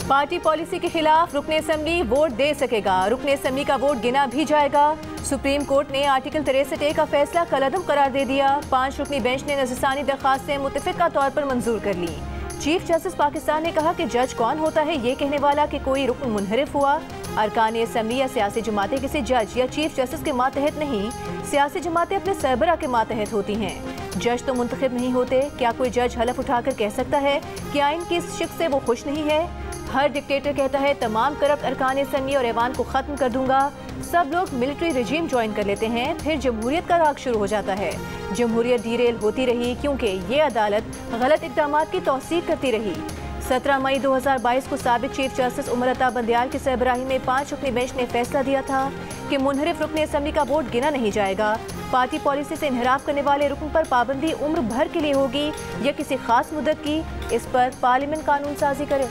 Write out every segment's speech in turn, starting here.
Party policy के खिलाफ रुकने असेंबली वोट दे सकेगा, रुकने असेंबली का वोट गिना भी जाएगा। सुप्रीम कोर्ट ने आर्टिकल 63A का फैसला कलअदम करार दे दिया। 5 रुकनी बेंच ने नज़रसानी दरख्वास्तें मुतफ़िका तौर पर मंजूर कर ली। चीफ जस्टिस पाकिस्तान ने कहा कि जज कौन होता है ये कहने वाला कि कोई रुकन मुनहरिफ हुआ। अरकान असेंबली या सियासी जमातें किसी जज या चीफ जस्टिस के मातहत नहीं, सियासी जमातें अपने सरबरा के मातहत होती हैं। जज तो मुंतखब नहीं होते। क्या कोई जज हलफ उठाकर कह सकता है कि आइन की इस शिक से वो खुश नहीं है? हर डिक्टेटर कहता है तमाम करप्ट अरकान असेंबली और ऐवान को ख़त्म कर दूंगा। सब लोग मिलिट्री रजीम ज्वाइन कर लेते हैं, फिर जमहूरियत का राग शुरू हो जाता है। जमहूरियत डीरेल होती रही क्योंकि ये अदालत गलत इक़दामात की तौसीक करती रही। 17 मई 2022 को साबिक चीफ जस्टिस उमर अता बंदयाल की सरबराही में 5 रुकनी बेंच ने फैसला दिया था कि मुनहरिफ रुकन असेंबली का वोट गिना नहीं जाएगा। पार्टी पॉलिसी से इन्हराफ करने वाले रुकन पर पाबंदी उम्र भर के लिए होगी या किसी खास मुद्दत की, इस पर पार्लियामेंट कानून साजी करे।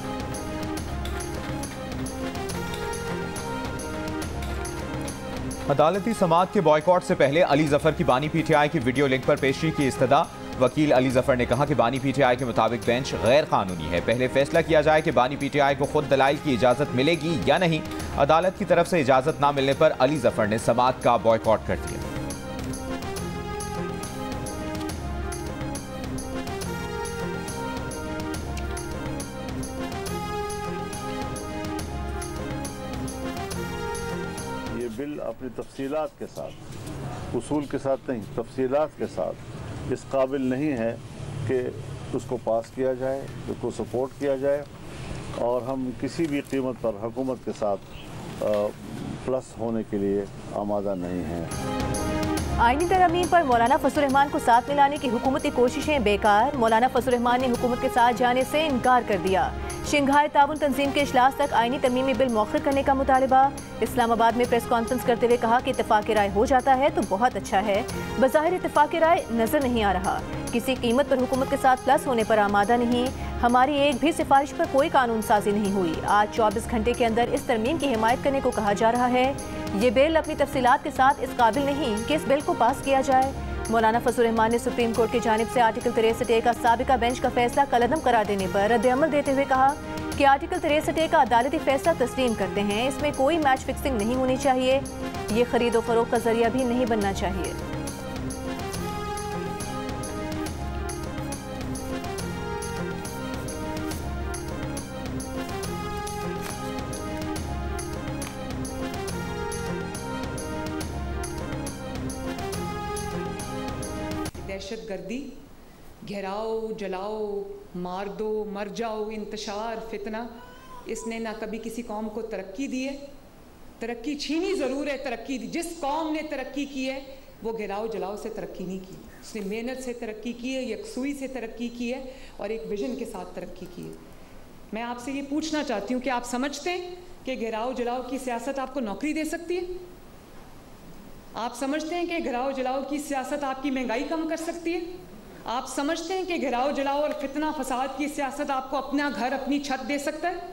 अदालती समाअत के बॉयकॉट से पहले अली जफर की बानी पीटीआई की वीडियो लिंक पर पेशी की इस्तदा। वकील अली जफर ने कहा कि बानी पीटीआई के मुताबिक बेंच गैर कानूनी है। पहले फैसला किया जाए कि बानी पीटीआई को खुद दलाइल की इजाजत मिलेगी या नहीं। अदालत की तरफ से इजाजत न मिलने पर अली जफर ने समाअत का बॉयकॉट कर दिया। बिल अपनी तफसीलात के साथ, उसूल के साथ नहीं, तफसीलात के साथ इस काबिल नहीं है कि उसको पास किया जाए, उसको सपोर्ट किया जाए, और हम किसी भी कीमत पर हुकूमत के साथ प्लस होने के लिए आमादा नहीं हैं। आईनी तरमीम पर मौलाना फजल रहमान को साथ मिलाने की हुकूमती कोशिशें बेकार। मौलाना फजल रहमान ने हुकूमत के साथ जाने से इनकार कर दिया। शंघाई ताउन तंजीम के इजलास तक आईनी तरमीमी बिल मौखर करने का मुतालबा। इस्लामाबाद में प्रेस कॉन्फ्रेंस करते हुए कहा कि इत्तेफाक राय हो जाता है तो बहुत अच्छा है, बज़ाहिर इत्तेफाक राय नजर नहीं आ रहा। किसी कीमत पर हुकूमत के साथ प्लस होने पर आमादा नहीं। हमारी एक भी सिफारिश पर कोई कानून साजी नहीं हुई। आज 24 घंटे के अंदर इस तरमीम की हिमायत करने को कहा जा रहा है। ये बिल अपनी तफसीलात के साथ इस काबिल नहीं कि इस बिल को पास किया जाए। मौलाना फजल रहमान ने सुप्रीम कोर्ट की जानिब से आर्टिकल 63A का साबिका बेंच का फैसला कलअदम करार देने पर रद्द-ए-अमल देते हुए कहा कि आर्टिकल 63A का अदालती फैसला तस्लीम करते हैं। इसमें कोई मैच फिक्सिंग नहीं होनी चाहिए। ये खरीद व फरोख्त का जरिया भी नहीं बनना चाहिए। दहशत गर्दी, घेराओ, जलाओ, मार दो, मर जाओ, इंतशार, फितना, इसने ना कभी किसी कौम को तरक्की दी है। तरक्की छीनी ज़रूर है, तरक्की दी। जिस कौम ने तरक्की की है वो घेराओ जलाओ से तरक्की नहीं की, उसने मेहनत से तरक्की की है, यकसुई से तरक्की की है और एक विजन के साथ तरक्की की है। मैं आपसे ये पूछना चाहती हूँ कि आप समझते हैं कि घेराओ जलाओ की सियासत आपको नौकरी दे सकती है? आप समझते हैं कि घेराओ जलाओ की सियासत आपकी महंगाई कम कर सकती है? आप समझते हैं कि घेराओ जलाओ और फितना फसाद की सियासत आपको अपना घर, अपनी छत दे सकता है?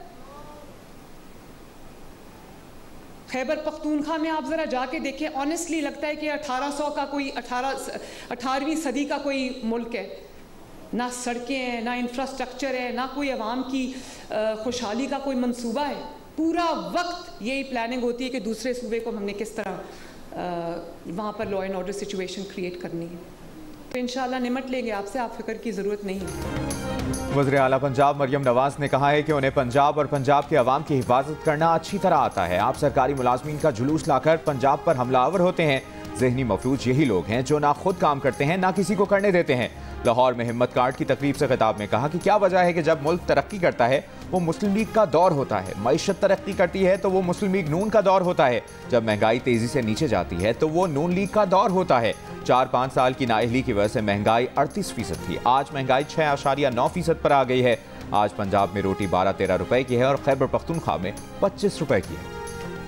खैबर पख्तूनख्वा में आप ज़रा जाके देखें, ऑनेस्टली लगता है कि 1800 का कोई 18वीं सदी का कोई मुल्क है। ना सड़कें हैं, ना इंफ्रास्ट्रक्चर है, ना कोई अवाम की खुशहाली का कोई मंसूबा है। पूरा वक्त यही प्लानिंग होती है कि दूसरे सूबे को हमने किस तरह वहाँ पर law and order situation create करनी है। तो इंशाल्लाह निमट लेंगे आपसे, आप फिक्र की ज़रूरत नहीं है। वज़ीर आला पंजाब मरियम नवाज ने कहा है कि उन्हें पंजाब और पंजाब के अवाम की हिफाजत करना अच्छी तरह आता है। आप सरकारी मुलाजमीन का जुलूस लाकर पंजाब पर हमलावर होते हैं। ज़हनी मफलूज यही लोग हैं जो ना खुद काम करते हैं ना किसी को करने देते हैं। लाहौर में हिम्मत कार्ड की तकरीब से खिताब में कहा कि क्या वजह है कि जब मुल्क तरक्की करता है वो मुस्लिम लीग का दौर होता है, मईशत तरक्की करती है तो वो मुस्लिम लीग नून का दौर होता है, जब महंगाई तेजी से नीचे जाती है तो वो नून लीग का दौर होता है। 4-5 साल की नाअहली की वजह से महंगाई 38% थी, आज महंगाई 6.9% पर आ गई है। आज पंजाब में रोटी 12-13 रुपए की है और खैबर पख्तूनख्वा में 25 रुपए की है।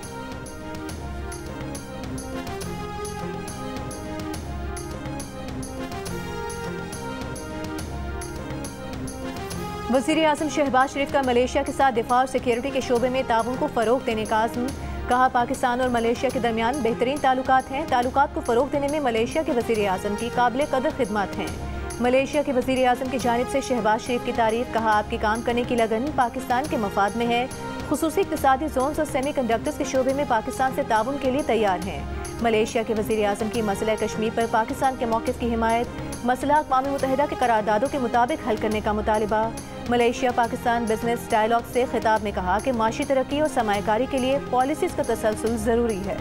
वज़ीर आज़म शहबाज शरीफ का मलेशिया के साथ दिफा और सिक्योरिटी के शोबे में ताउन को फ़रोग़ देने का आज़म। कहा पाकिस्तान और मलेशिया के दरमियान बेहतरीन ताल्लुकात हैं। ताल्लुकात को फ़रोग़ देने में मलेशिया के वज़ीर आज़म की काबिल कदर खिदमत हैं। मलेशिया के वज़ीर आज़म की जानिब से शहबाज शरीफ की तारीफ, कहा आपके काम करने की लगन पाकिस्तान के मफाद में है। खुसूसी इक़्तिसादी जोन्स और सेमी कंडक्टर्स के शोबे में पाकिस्तान से ताउन के लिए तैयार हैं। मलेशिया के वज़ीर आज़म की मसला कश्मीर पर पाकिस्तान के मौक़िफ़ की हिमायत, मसला अक़वाम मुत्तहिदा के करारदादों के मुताबिक हल करने का मुतालिबा। मलेशिया पाकिस्तान बिजनेस डायलॉग से खिताब में कहा कि माशी तरक्की और सरमायाकारी के लिए पॉलिसीज़ का तसलसल ज़रूरी है।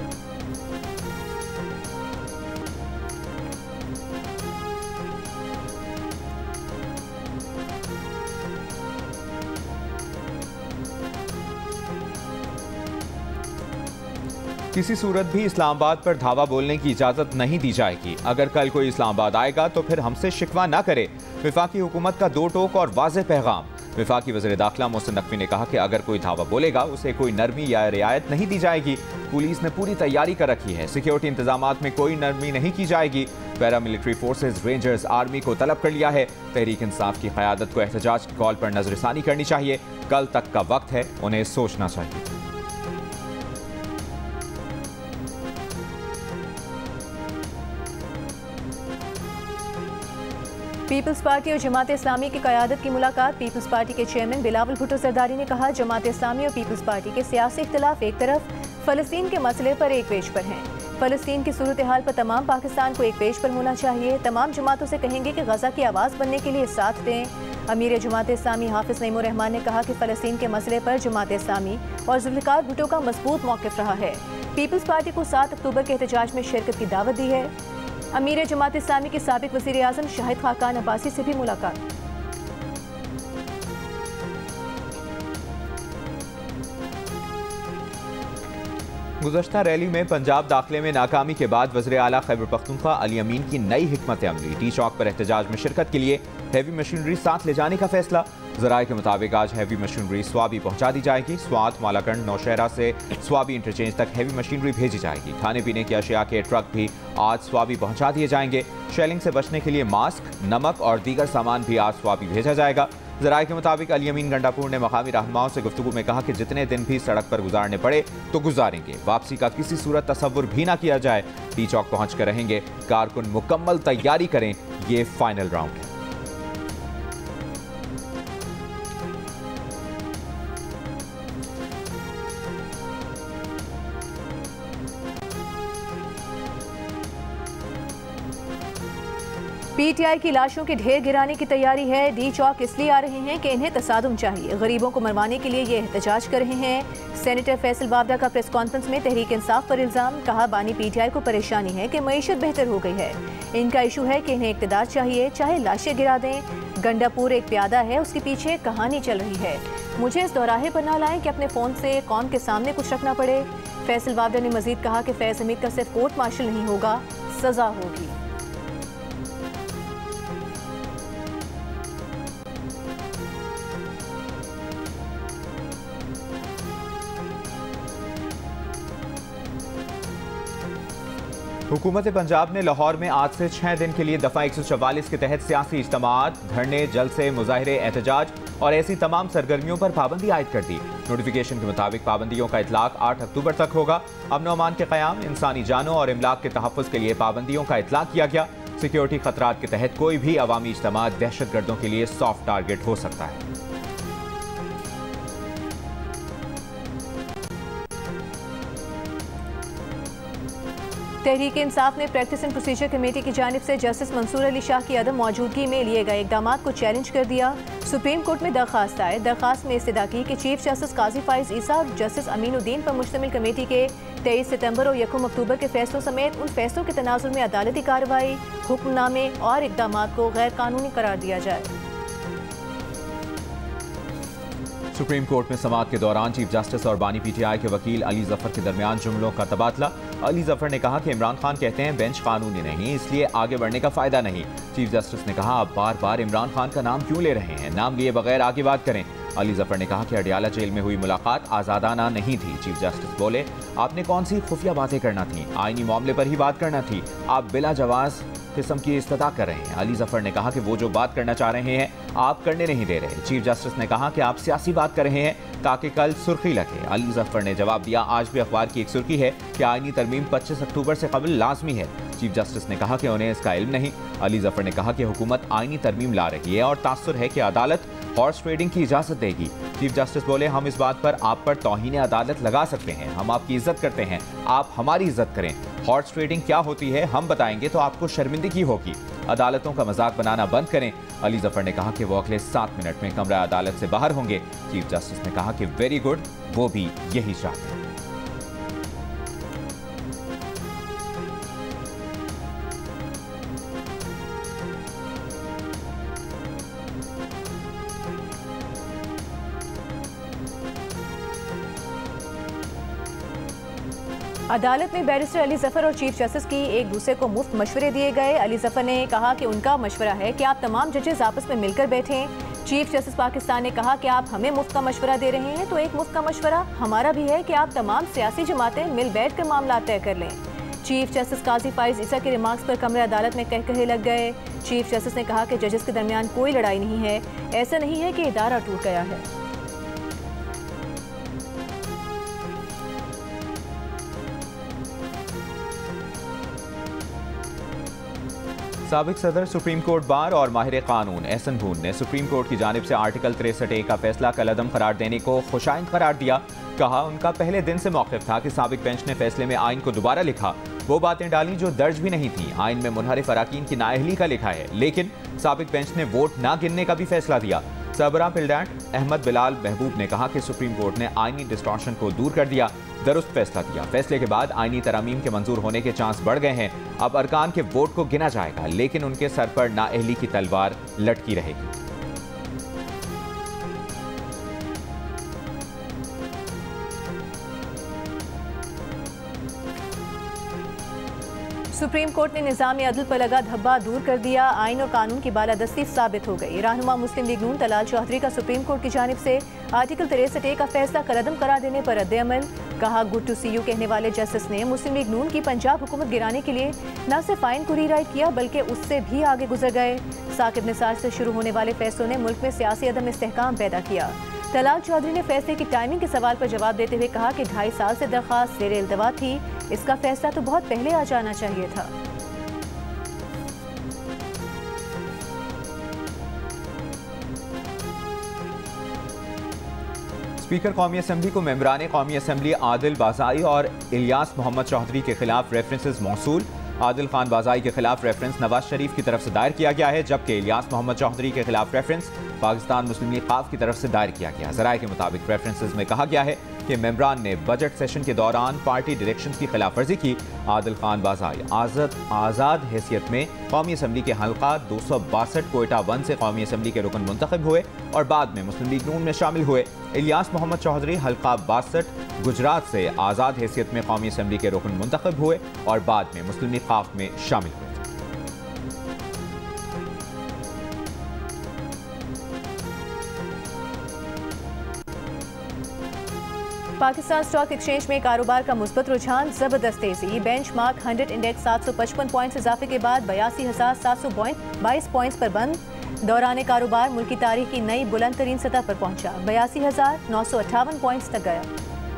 किसी सूरत भी इस्लामाबाद पर धावा बोलने की इजाज़त नहीं दी जाएगी। अगर कल कोई इस्लामाबाद आएगा तो फिर हमसे शिकवा ना करे। वफाकी हुकूमत का दो टोक और वाज़ेह पैगाम। वफाकी वज़ीर दाखिला मोहसिन नकवी ने कहा कि अगर कोई धावा बोलेगा उसे कोई नरमी या रियायत नहीं दी जाएगी। पुलिस ने पूरी तैयारी कर रखी है। सिक्योरिटी इंतजामात में कोई नरमी नहीं की जाएगी। पैरामिलिट्री फोर्सेज, रेंजर्स, आर्मी को तलब कर लिया है। तहरीक इंसाफ की क़यादत को एहतजाज की कॉल पर नजरसानी करनी चाहिए। कल तक का वक्त है, उन्हें सोचना चाहिए। पीपल्स पार्टी और जमात इस्लामी की क़यादत की मुलाकात। पीपल्स पार्टी के चेयरमैन बिलावल भुट्टो जरदारी ने कहा, जमात इस्लामी और पीपल्स पार्टी के सियासी इख्तिलाफ एक तरफ, फ़लस्तीन के मसले पर एक पेज पर हैं। फ़लस्तीन की सूरत हाल पर तमाम पाकिस्तान को एक पेज पर होना चाहिए। तमाम जमातों से कहेंगे कि गज़ा की आवाज़ बनने के लिए साथ दें। अमीर जमात इस्लामी हाफिज़ नईमुर रहमान ने कहा कि फ़लस्तीन के मसले पर जमात इस्लामी और ज़ुल्फ़िकार भुट्टो का मजबूत मौक़िफ़ रहा है। पीपल्स पार्टी को 7 अक्टूबर के एहतजाज में शिरकत की दावत दी है। अमीर जमात इस्लामी के साबिक़ वज़ीर आज़म शाहिद खाकान अब्बासी से भी मुलाकात। गुज़श्ता रैली में पंजाब दाखिले में नाकामी के बाद वज़ीर आला खैबर पख्तूनख्वा अली अमीन की नई हिकमत अमली। टी चौक पर एहतजाज में शिरकत के लिए हैवी मशीनरी साथ ले जाने का फैसला। ज़राए के मुताबिक आज हैवी मशीनरी स्वाबी पहुंचा दी जाएगी। स्वात, मालाकंड, नौशहरा से स्वाबी इंटरचेंज तक हैवी मशीनरी भेजी जाएगी। खाने पीने की अशिया के ट्रक भी आज स्वाबी पहुंचा दिए जाएंगे। शेलिंग से बचने के लिए मास्क, नमक और दीगर सामान भी आज स्वाबी भेजा जाएगा। ज़राए के मुताबिक अली अमीन गंडापुर ने मकामी रहनुमाओं से गुफ्तगू में कहा कि जितने दिन भी सड़क पर गुजारने पड़े तो गुजारेंगे। वापसी का किसी सूरत तसव्वुर भी ना किया जाए। टी चौक पहुंच कर रहेंगे। कारकुन मुकम्मल तैयारी करें, ये फाइनल राउंड है। पीटीआई की लाशों के ढेर गिराने की तैयारी है। डी चौक इसलिए आ रहे हैं कि इन्हें तसादुम चाहिए। गरीबों को मरवाने के लिए ये एहतजाज कर रहे हैं। सेनेटर फैसल वावदा का प्रेस कॉन्फ्रेंस में तहरीक इंसाफ पर इल्ज़ाम। कहा, बानी पीटीआई को परेशानी है कि मईशत बेहतर हो गई है। इनका इशू है कि इन्हें इक़्तिदार चाहिए, चाहे लाशें गिरा दें। गंडापुर एक प्यादा है, उसके पीछे कहानी चल रही है। मुझे इस दोराहे पर ना लाएं कि अपने फ़ोन से कौम के सामने कुछ रखना पड़े। फैसल वावदा ने मजीद कहा कि फैज़ हमीद का सिर्फ कोर्ट मार्शल नहीं होगा, सज़ा होगी। हुकूमत पंजाब ने लाहौर में आज से 6 दिन के लिए दफ़ा 144 के तहत सियासी इज्तिमात, धरने, जलसे, मुजाहिरे, एहतजाज और ऐसी तमाम सरगर्मियों पर पाबंदी आयद कर दी। नोटिफिकेशन के मुताबिक पाबंदियों का इतलाक 8 अक्टूबर तक होगा। अमन व अमान के क़याम, इंसानी जानों और इमलाक के तहफ़्फ़ुज़ के लिए पाबंदियों का इतलाक किया गया। सिक्योरिटी खतरात के तहत कोई भी अवामी इज्तिमात दहशत गर्दों के लिए सॉफ्ट टारगेट हो सकता है। तहरीक इंसाफ ने प्रैक्टिस एंड प्रोसीजर कमेटी की जानिब से जस्टिस मंसूर अली शाह की अदम मौजूदगी में लिए गए इक़दाम को चैलेंज कर दिया। सुप्रीम कोर्ट में दरखास्त आए। दरखास्त में इस्तदा की कि चीफ जस्टिस काजी फाइज ईसा और जस्टिस अमीनुद्दीन पर मुश्तमिल कमेटी के 23 सितंबर और 1 अक्टूबर के फैसलों समेत उन फैसलों के तनाजुर में अदालती कार्रवाई, हुक्मनामे और इक़दाम को गैर कानूनी करार दिया जाए। सुप्रीम कोर्ट में समाअत के दौरान चीफ जस्टिस और बानी पीटीआई के वकील अली जफर के दरमियान जुमलों का तबादला। अली जफर ने कहा कि इमरान खान कहते हैं बेंच कानूनी नहीं, इसलिए आगे बढ़ने का फायदा नहीं। चीफ जस्टिस ने कहा, आप बार बार इमरान खान का नाम क्यों ले रहे हैं, नाम लिए बगैर आगे बात करें। अली जफर ने कहा कि अडियाला जेल में हुई मुलाकात आज़ादाना नहीं थी। चीफ जस्टिस बोले, आपने कौन सी खुफिया बातें करना थी, आईनी मामले पर ही बात करना थी, आप बिला जवाज किस्म की इस्तदा कर रहे हैं। अली जफर ने कहा कि वो जो बात करना चाह रहे हैं आप करने नहीं दे रहे। चीफ जस्टिस ने कहा कि आप सियासी बात कर रहे हैं ताकि कल सुर्खी लगे। अली जफर ने जवाब दिया, आज भी अखबार की एक सुर्खी है कि आईनी तरमीम 25 अक्टूबर से कबल लाजमी है। चीफ जस्टिस ने कहा कि उन्हें इसका इल्म नहीं। अली जफर ने कहा कि हुकूमत आईनी तरमीम ला रही है और तासुर है कि अदालत हॉर्स ट्रेडिंग की इजाजत देगी। चीफ जस्टिस बोले, हम इस बात पर आप पर तौहीन अदालत लगा सकते हैं, हम आपकी इज्जत करते हैं, आप हमारी इज्जत करें। हॉर्स ट्रेडिंग क्या होती है हम बताएंगे तो आपको शर्मिंदगी होगी। अदालतों का मजाक बनाना बंद करें। अली जफर ने कहा कि वो अगले 7 मिनट में कमरा अदालत से बाहर होंगे। चीफ जस्टिस ने कहा कि वेरी गुड, वो भी यही चाहते हैं। अदालत में बैरिस्टर अली जफर और चीफ जस्टिस की एक दूसरे को मुफ्त मशवरे दिए गए। अली जफर ने कहा कि उनका मशवरा है कि आप तमाम जजेस आपस में मिलकर बैठें। चीफ जस्टिस पाकिस्तान ने कहा कि आप हमें मुफ्त का मशवरा दे रहे हैं तो एक मुफ्त का मशवरा हमारा भी है कि आप तमाम सियासी जमातें मिल बैठ कर मामला तय कर लें। चीफ जस्टिस काजी फाइज ईसा के रिमार्क्स पर कमरे अदालत में कहकहे लग गए। चीफ जस्टिस ने कहा कि जजेस के दरमियान कोई लड़ाई नहीं है, ऐसा नहीं है कि इदारा टूट गया है। साबिक सदर सुप्रीम कोर्ट बार और माहिर कानून एहसन बून ने सुप्रीम कोर्ट की जानिब से आर्टिकल 63A का फैसला कलअदम करार देने को खुशाइंद करार दिया। कहा, उनका पहले दिन से मौक़िफ़ था कि साबिक बेंच ने फैसले में आइन को दोबारा लिखा, वो बातें डाली जो दर्ज भी नहीं थी। आइन में मुनहरिफ अराकीन की नाअहली का लिखा है, लेकिन साबिक बेंच ने वोट ना गिनने का भी फैसला दिया। सरबराह पिल्डेंट अहमद बिलाल महबूब ने कहा कि सुप्रीम कोर्ट ने आइनी डिस्टॉर्शन को दूर कर दिया, दुरुस्त फैसला दिया। फैसले के बाद आइनी तरामीम के मंजूर होने के चांस बढ़ गए हैं। अब अरकान के वोट को गिना जाएगा, लेकिन उनके सर पर नाअहली की तलवार लटकी रहेगी। सुप्रीम कोर्ट ने निज़ाम अदल पर लगा धब्बा दूर कर दिया। आइन और कानून की बालादस्ती साबित हो गई। रहनुमा मुस्लिम लीग नून तलाल चौधरी का सुप्रीम कोर्ट की जानिब से आर्टिकल 63A का फैसला कलअदम करार देने पर रद्द-ए-अमल। कहा, गुड टू सी यू कहने वाले जस्टिस ने मुस्लिम लीग नून की पंजाब हुकूमत गिराने के लिए न सिर्फ आइन को रीराइट किया बल्कि उससे भी आगे गुजर गए। साकिब निसार से शुरू होने वाले फैसलों ने मुल्क में सियासी अदम इस्तेहकाम पैदा किया। तलाल चौधरी ने फैसले की टाइमिंग के सवाल पर जवाब देते हुए कहा कि 2.5 साल से दरख्वास्त ज़ेर इल्तवा थी, इसका फैसला तो बहुत पहले आ जाना चाहिए था। स्पीकर कौमी असम्बली को मेंबरान कौमी असम्बली आदिल बाज़ाई और इलियास मोहम्मद चौधरी के खिलाफ रेफरेंसेस मौसूल। आदिल खान बाज़ाई के खिलाफ रेफरेंस नवाज शरीफ की तरफ से दायर किया गया है, जबकि इलियास मोहम्मद चौधरी के खिलाफ रेफरेंस पाकिस्तान मुस्लिम लीग क़ाफ की तरफ से दायर किया गया। ज़राए के मुताबिक रेफरेंसेस में कहा गया है कि मेंबरान ने बजट सेशन के दौरान पार्टी डायरेक्शन की खिलाफ वर्जी की। आदिल खान बाज़ाई आज़ाद हैसियत में कौमी असम्बली के हल्का 262 कोयटा 1 से कौमी असम्बली के रुकन मुंतखब हुए और बाद में मुस्लिम लीग नून में शामिल हुए। इलियास मोहम्मद चौधरी हल्का 62 गुजरात से आज़ाद हैसियत में कौमी असम्बली के रुकन मुंतखब हुए और बाद में मुस्लिम लीग क़ाफ में शामिल हुए। पाकिस्तान स्टॉक एक्सचेंज में कारोबार का मुस्बत रुझान, जबरदस्त तेजी। बेंचमार्क 100 इंडेक्स 755 पॉइंट्स इजाफे के बाद 82,722 पॉइंट्स पर बंद। दौरान कारोबार मुल्क की तारीख की नई बुलंद तरीन सतह पर पहुंचा, 82,958 पॉइंट्स तक गया।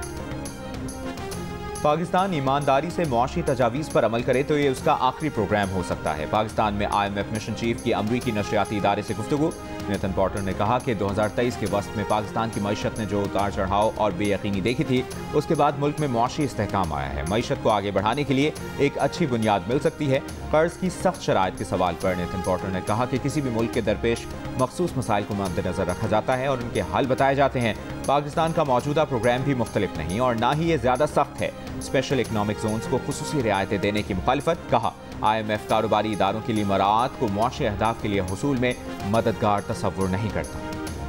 पाकिस्तान ईमानदारी से मुआशी तजावीज़ पर अमल करे तो ये उसका आखिरी प्रोग्राम हो सकता है। पाकिस्तान में IMF मिशन चीफ की अमरीकी नशरियाती इदारे से गुफ्तगू। नेथन पॉटर ने कहा कि 2023 के वक्त में पाकिस्तान की मईशत ने जो उतार चढ़ाव और बेयकीनी देखी थी, उसके बाद मुल्क में मुआशी इस्तेहकाम आया है। मईशत को आगे बढ़ाने के लिए एक अच्छी बुनियाद मिल सकती है। कर्ज की सख्त शराइत के सवाल पर नेथन पॉटर ने कहा कि किसी भी मुल्क के दरपेश मखसूस मसाइल को मद्देनजर रखा जाता है और उनके हल बताए जाते हैं। पाकिस्तान का मौजूदा प्रोग्राम भी मुख्तलिफ नहीं और ना ही ये ज़्यादा सख्त है। स्पेशल इकनॉमिक जोन्स को खुसूसी रियायतें देने की मुखालिफत। कहा, IMF कारोबारी इदारों के लिए मराआत को मुआशी अहदाफ के लिए हुसूल में मददगार तसव्वुर नहीं करता।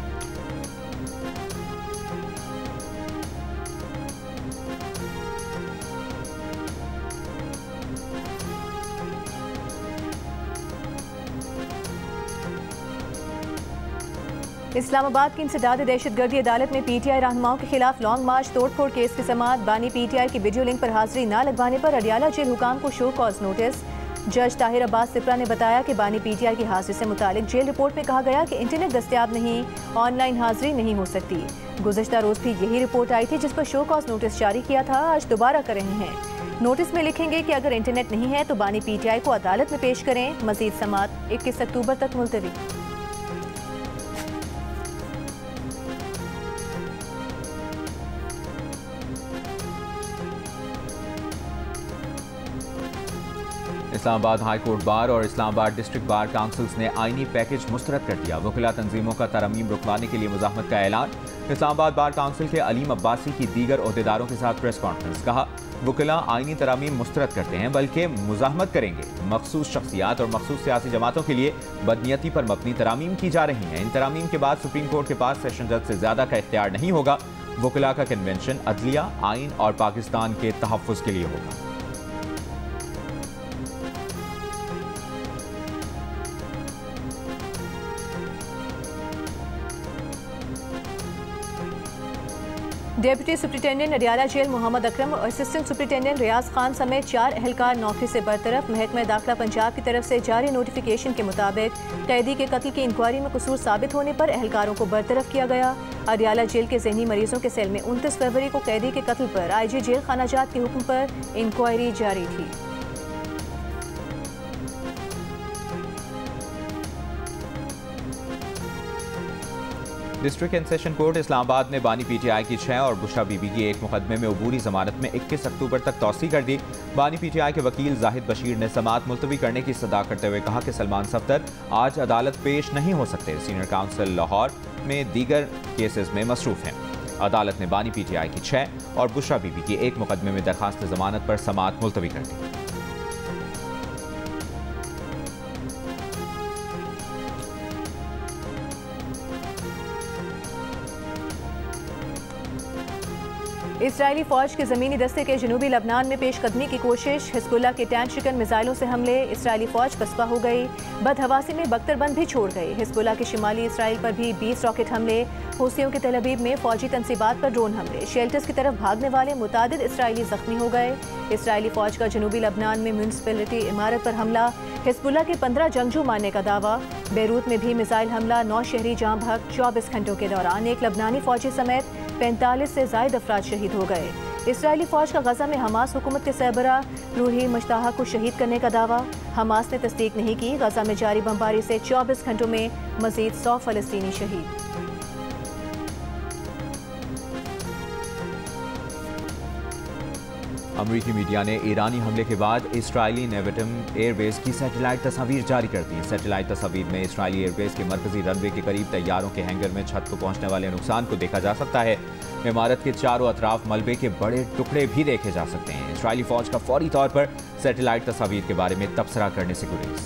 इस्लामाबाद की इंसदाद दहशतगर्दी अदालत में PTI रहनुमाओं के खिलाफ लॉन्ग मार्च तोड़फोड़ केस की समाअत। बानी PTI की वीडियो लिंक पर हाजिरी न लगवाने पर अडियाला जेल हुकाम को शो कॉज नोटिस। जज ताहिर अब्बास सिप्रा ने बताया कि बानी PTI की हाजिरी से मुतालिक जेल रिपोर्ट में कहा गया कि इंटरनेट दस्तयाब नहीं, ऑनलाइन हाजिरी नहीं हो सकती। गुज़श्ता रोज भी यही रिपोर्ट आई थी जिस पर शो कॉज नोटिस जारी किया था, आज दोबारा कर रहे हैं। नोटिस में लिखेंगे कि अगर इंटरनेट नहीं है तो बानी PTI को अदालत में पेश करें। मजीद समाअत 21 अक्टूबर तक मुलतवी। इस्लामाबाद हाई कोर्ट बार और इस्लामाबाद डिस्ट्रिक्ट बार काउंसिल्स ने आईनी पैकेज मुस्तरद कर दिया। वकीला तंजीमों का तरमीम रुकवाने के लिए मुज़ाहमत का ऐलान। इस्लामाबाद बार काउंसिल के अलीम अब्बासी की दीगर ओहदेदारों के साथ प्रेस कॉन्फ्रेंस। कहा, वकीला आईनी तरमीम मुस्तरद करते हैं बल्कि मुज़ाहमत करेंगे। मखसूस शख्सियात और मखसूस सियासी जमातों के लिए बदनीयती पर मबनी तरामीम की जा रही हैं। इन तरामीम के बाद सुप्रीम कोर्ट के पास सेशन जज से ज़्यादा का इख्तियार नहीं होगा। वकीला का कन्वेंशन अदलिया, आइन और पाकिस्तान के तहफ़्फ़ुज़ के लिए होगा। Deputy superintendent Adiala jail Mohammad Akram और असिस्टेंट सुप्रिंटेंडेंट रियाज खान समेत 4 एहलकार नौकरी से बरतरफ। महकमा दाखिला पंजाब की तरफ से जारी नोटिफिकेशन के मुताबिक कैदी के कत्ल की इंक्वायरी में कसूर साबित होने पर एहलकारों को बरतरफ किया गया। अडियाला जेल के ज़हनी मरीजों के सेल में 29 फरवरी को कैदी के कत्ल पर IG जेल खानाजात के हुक्म पर इंक्वायरी जारी थी। District and session court Islamabad ने बानी PTI की 6 और बुशरा बीबी की 1 मुकदमे में अबूरी जमानत में 21 अक्टूबर तक तौसी कर दी। बानी PTI के वकील जाहिद बशीर ने समाअत मुलतवी करने की सदा करते हुए कहा कि सलमान सफ्दर आज अदालत पेश नहीं हो सकते। सीनियर काउंसिल लाहौर में दीगर केसेस में मसरूफ हैं। अदालत ने बानी PTI की 6 और बुशरा बीबी की 1 मुकदमे में दरखास्त जमानत पर समाअत मुलतवी कर दी। इसराइली फौज के ज़मीनी दस्ते के जनूबी लबनान में पेशकदमी की कोशिश। हिज़्बुल्लाह के टैंक शिकन मिसाइलों से हमले। इसराइली फौज पसपा हो गई। बदहवासी में बख्तरबंद भी छोड़ गई। हिज़्बुल्लाह के शिमाली इसराइल पर भी 20 रॉकेट हमले। हूसियों के तल अबीब में फौजी तनसीबात पर ड्रोन हमले। शेल्टर्स की तरफ भागने वाले मुतादिद इसराइली जख्मी हो गए। इसराइली फौज का जनूबी लबनान में म्यूनसिपलिटी इमारत पर हमला। हिज़्बुल्लाह के 15 जंगजू मारने का दावा। बेरूत में भी मिसाइल हमला। 9 शहरी जाँ भग। 24 घंटों के दौरान एक लबनानी फौजी समेत 45 से ज़ायद अफराद शहीद हो गए। इसराइली फौज का गजा में हमास हुकूमत के सरबरा रूही मुश्ताहा को शहीद करने का दावा। हमास ने तस्दीक नहीं की। गजा में जारी बमबारी से 24 घंटों में मजीद 100 फ़लस्तीनी शहीद। अमरीकी मीडिया ने ईरानी हमले के बाद इसराइली नेवेटम एयरबेस की सैटेलाइट तस्वीर जारी कर दी। सैटेलाइट तस्वीर में इसराइली एयरबेस के मरकजी रनवे के करीब तैयारों के हैंगर में छत को पहुंचने वाले नुकसान को देखा जा सकता है। इमारत के चारों अतराफ मलबे के बड़े टुकड़े भी देखे जा सकते हैं। इसराइली फौज का फौरी तौर पर सैटेलाइट तस्वीर के बारे में तबसरा करने से गुरेज।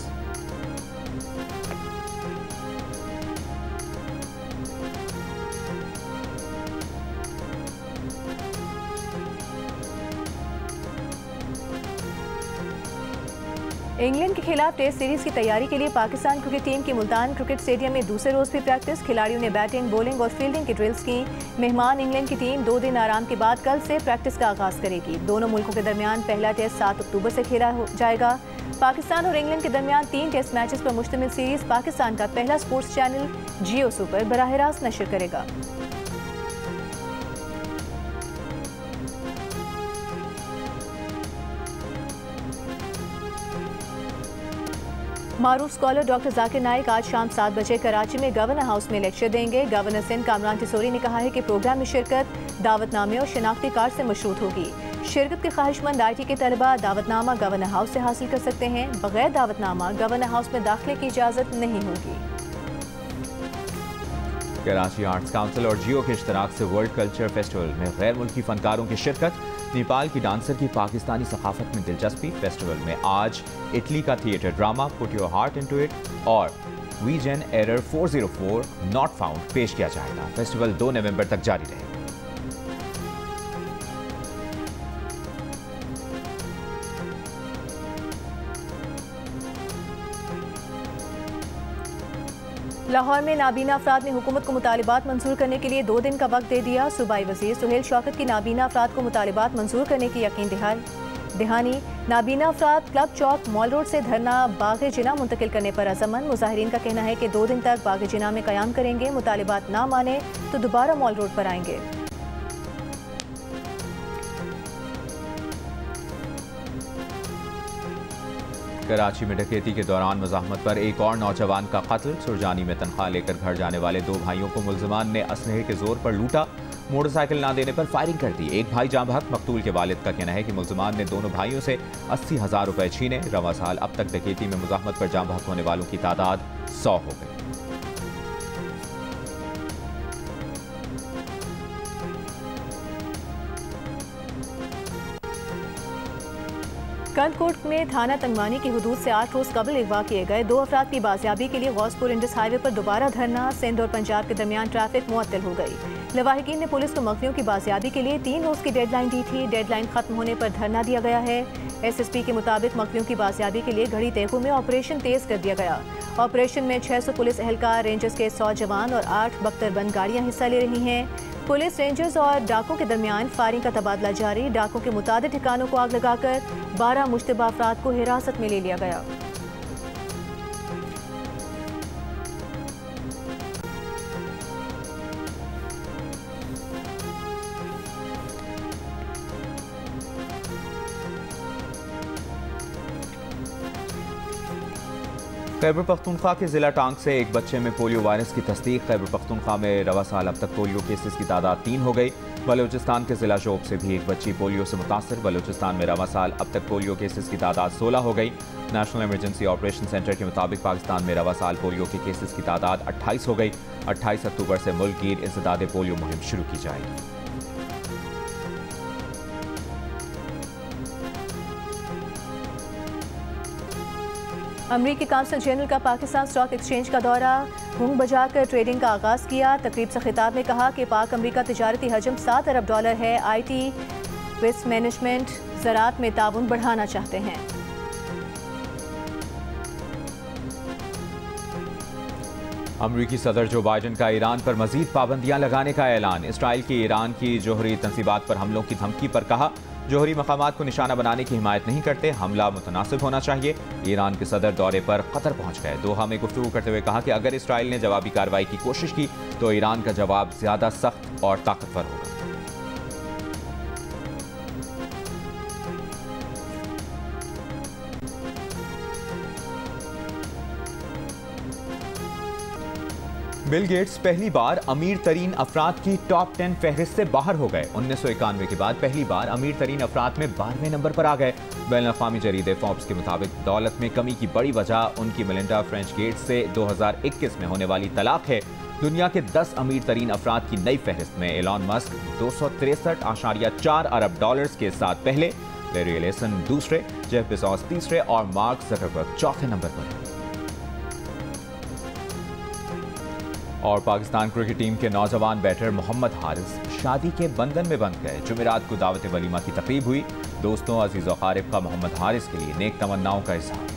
इंग्लैंड के खिलाफ टेस्ट सीरीज की तैयारी के लिए पाकिस्तान क्रिकेट टीम की मुल्तान क्रिकेट स्टेडियम में दूसरे रोज भी प्रैक्टिस। खिलाड़ियों ने बैटिंग, बॉलिंग और फील्डिंग की ड्रिल्स की। मेहमान इंग्लैंड की टीम 2 दिन आराम के बाद कल से प्रैक्टिस का आगाज करेगी। दोनों मुल्कों के दरमियान पहला टेस्ट 7 अक्टूबर से खेला जाएगा। पाकिस्तान और इंग्लैंड के दरमियान 3 टेस्ट मैचेस पर मुश्तमिल सीरीज पाकिस्तान का पहला स्पोर्ट्स चैनल जियो सुपर बराह रास्त नशर करेगा। मारूफ स्कॉलर डॉक्टर जाकिर नाइक आज शाम 7 बजे कराची में गवर्नर हाउस में लेक्चर देंगे। गवर्नर सिंध कामरान टिसोरी ने कहा है कि प्रोग्राम में शिरकत दावतनामे और शनाख्ती कार्ड से मशरूत होगी। शिरकत के ख्वाहिशमंद IT के तलबा दावतनामा गवर्नर हाउस से हासिल कर सकते हैं। बगैर दावतनामा गवर्नर हाउस में दाखिले की इजाज़त नहीं होगी। कराची आर्ट्स काउंसिल और जियो के इश्तराक से वर्ल्ड कल्चर फेस्टिवल में गैर मुल्की फनकारों की शिरकत। नेपाल की डांसर की पाकिस्तानी सकाफत में दिलचस्पी। फेस्टिवल में आज इटली का theatre drama put your heart into it और वीजन एरर 404 नॉट फाउंड पेश किया जाएगा। फेस्टिवल 2 नवंबर तक जारी रहेगा। लाहौर में नाबीना अफराद ने हुकूमत को मुतालिबात मंजूर करने के लिए 2 दिन का वक्त दे दिया। सूबाई वजीर सुहेल शौकत की नाबीना अफराद को मुतालिबात मंजूर करने की यकीन दहानी। नाबीना अफराद क्लब चौक मॉल रोड से धरना बाग जिना मुंतकिल करने पर अज़मन। मुजाहिरीन का कहना है कि 2 दिन तक बाग जिना में क़याम करेंगे। मुतालिबात ना माने तो दोबारा मॉल रोड पर आएंगे। कराची में डकैती के दौरान मुज़ाहमत पर एक और नौजवान का कत्ल। सुरजानी में तनख्वाह लेकर घर जाने वाले 2 भाइयों को मुल्ज़िमान ने असलहे के जोर पर लूटा। मोटरसाइकिल ना देने पर फायरिंग कर दी। एक भाई जाँ बहक। मकतूल के वालिद का कहना है कि मुल्ज़िमान ने दोनों भाइयों से 80,000 रुपए छीने। रवां साल अब तक डकैती में मुज़ाहमत पर जाँ बहक होने वालों की तादाद 100 हो गई। कंदकोट में थाना तंगवानी की हुदूद से 8 रोज कबल अगवा किए गए 2 अफराद की बाजियाबी के लिए गौसपुर इंडस हाईवे पर दोबारा धरना। सिंध और पंजाब के दरमियान ट्रैफिक मुअत्तल हो गई। लवाहिकीन ने पुलिस को मखफियों की बाजियाबी के लिए 3 रोज की डेडलाइन दी थी। डेडलाइन खत्म होने पर धरना दिया गया है। SSP के मुताबिक मखफियों की बाजियाबी के लिए घड़ी तेगू में ऑपरेशन तेज कर दिया गया। ऑपरेशन में 600 पुलिस एहलकार, रेंजर्स के 100 जवान और 8 बख्तरबंद गाड़ियां हिस्सा ले रही हैं। पुलिस, रेंजर्स और डाकों के दरमियान फायरिंग का तबादला जारी। डाकों के मुताबिक ठिकानों को आग लगाकर 12 मुश्तबा अफराद को हिरासत में ले लिया गया। खैबर पख्तूनख्वा के जिला टांग से एक बच्चे में पोलियो वायरस की तस्दीक। खैबर पख्तूनख्वा में रवा साल अब तक पोलियो केसेस की तादाद 3 हो गई। बलूचिस्तान के जिला शोब से भी एक बच्ची पोलियो से मुतासर। बलूचिस्तान में रवा साल अब तक पोलियो केसेस की तादाद 16 हो गई। नेशनल इमरजेंसी ऑपरेशन सेंटर के मुताबिक पाकिस्तान में रवा साल पोलियो के केसेस की तादाद 28 हो गई। 28 अक्टूबर से मुल्क गिर इंसदाद पोलियो मुहिम शुरू की जाएगी। अमरीकी काउंसिल जनरल का पाकिस्तान स्टॉक एक्सचेंज का दौरा। घूंग बजाकर ट्रेडिंग का आगाज किया। तकरीब से खिताब में कहा कि पाक अमरीका तिजारती हजम $7 अरब है। IT, वेस्ट मैनेजमेंट, ज़राअत में ताउन बढ़ाना चाहते हैं। अमरीकी सदर जो बाइडन का ईरान पर मजीद पाबंदियां लगाने का ऐलान। इसराइल की ईरान की जोहरी तंसीबात पर हमलों की धमकी पर कहा, जोहरी मकामात को निशाना बनाने की हिमायत नहीं करते, हमला मुतनासिब होना चाहिए। ईरान के सदर दौरे पर कतर पहुंच गए। दोहा में गुफ्तगू करते हुए कहा कि अगर इसराइल ने जवाबी कार्रवाई की कोशिश की तो ईरान का जवाब ज्यादा सख्त और ताकतवर होगा। बिल गेट्स पहली बार अमीर तरीन अफराद की टॉप 10 फहरिस्त से बाहर हो गए। 1991 के बाद पहली बार अमीर तरीन अफराद में 12वें नंबर पर आ गए। बैनुल-अक़वामी जरीदे फोर्ब्स के मुताबिक दौलत में कमी की बड़ी वजह उनकी मेलिंडा फ्रेंच गेट्स से 2021 में होने वाली तलाक है। दुनिया के 10 अमीर तरीन अफराद की नई फहरिस्त में एलॉन मस्क $263.4 अरब के साथ पहले, लैरी एलिसन दूसरे, जेफ बेज़ोस तीसरे और मार्क ज़करबर्ग चौथे नंबर पर है। और पाकिस्तान क्रिकेट टीम के नौजवान बैटर मोहम्मद हारिस शादी के बंधन में बंध गए। जुमेरात को दावत वलीमा की तकरीब हुई। दोस्तों, अजीज़ और क़ारिब का मोहम्मद हारिस के लिए नेक तमन्नाओं का इज़हार।